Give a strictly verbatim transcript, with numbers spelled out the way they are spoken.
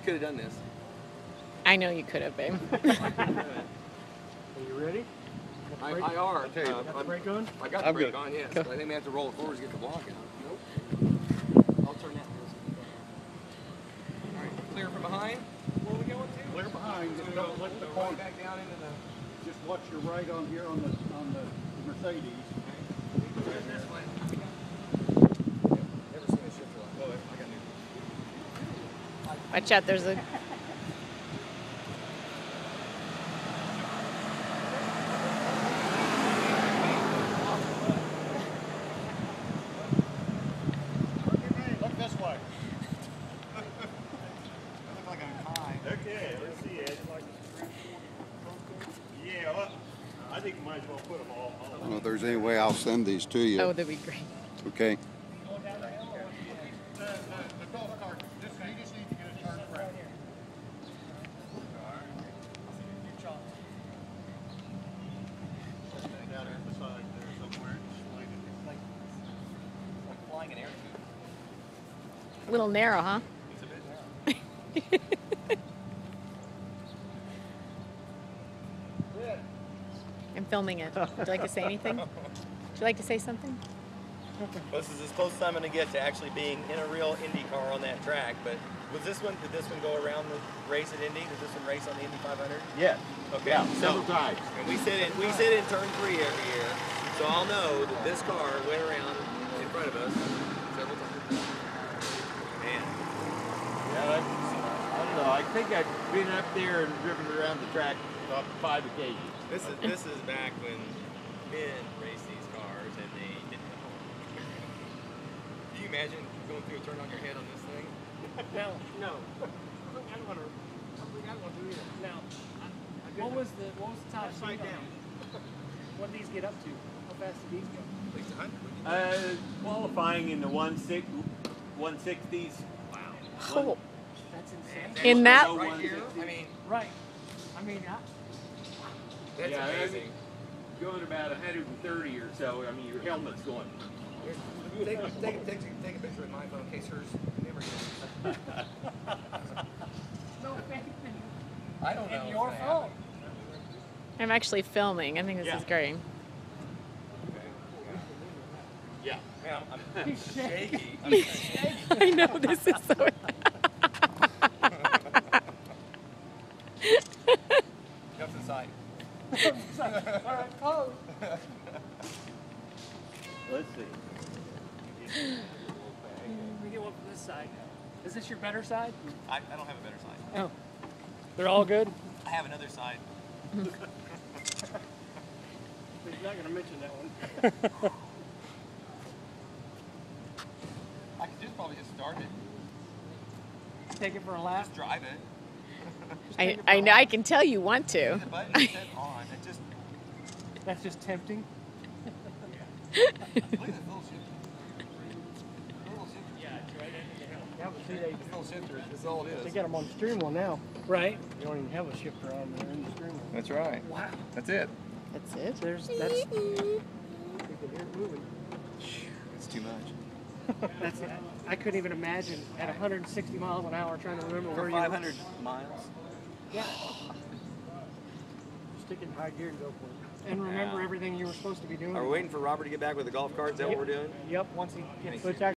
could have done this. I know you could have, babe. Are you ready? I, I are. Uh, got the brake on? I got the I'm brake good. on, yes. Go. But I think we have to roll it forward to get the block out. Nope. I'll turn that. All right, clear from behind. Where are we going to? Clear behind. Just don't let the Right corner. back down into the. Just watch your right on here on the on the Mercedes. Turn this way. Never seen a shifter like that. Oh, I got new. Watch out, there's a... Look this way. I look like I'm high. Okay, let's see it. Yeah, well, I think you might as well put them all. I don't know if there's any way I'll send these to you. Oh, that'd be great. Okay. Flying an air A little narrow, huh? It's a bit narrow. I'm filming it. Would you like to say anything? Would you like to say something? This is as close as I'm going to get to actually being in a real Indy car on that track. But was this one? Did this one go around the race at Indy? Did this one race on the Indy five hundred? Yes. Okay. Yeah, so, several times. And we sit in we sit in turn three every year, so I'll know that this car went around in front of us several times. Man. Yeah, that's, I don't know. I think I've been up there and driven around the track about five occasions. This is this is back when men raced these cars and they didn't know. Can you imagine going through a turn on your head on this thing? No, no. I don't want to. I don't think I want to do either. Now, what was the what was the top Upside speed on down. these? What did these get up to? How fast did these go? At least one hundred. wouldn't you? Uh, qualifying in the one six, one sixties. Wow. Oh, That's insane. And In that- right here, I mean, Right. I mean, I, that's Yeah, amazing. Going about one hundred thirty or so. I mean, your helmet's going. Take, take, take, take, take a picture with my phone in case hers never gets. no faith I don't in, know. in your if they fault. have I'm actually filming. I think this Yeah. is great. Yeah. Man, I'm, I'm He's shaky. shaky. I know, this is so... Jumps inside. All right, oh. Let's see. Let me get one from this side. Is this your better side? I, I don't have a better side. Oh. They're all good? I have another side. He's not going to mention that one. I could just probably just start it. Take it for a lap. Just drive it. I, I know, I can tell you want See to. the button is set on. It just That's just tempting. look at this little shifter. Little shifter. Yeah, it's right under the helm. Yeah, but see, they, This little shifter. This is all it they is. got them on the steering wheel now. Right. You don't even have a shifter on there in the steering wheel. That's right. Wow. That's it. That's it. There's, that's, you can hear it moving. It's too much. That's it. I couldn't even imagine at one hundred sixty miles an hour trying to remember where For you five hundred miles. Yeah. Stick it in high gear and go for it. And remember Yeah. everything you were supposed to be doing. Are we waiting for Robert to get back with the golf cart? Is that what we're doing? Yep, once he gets Thank switched you. out.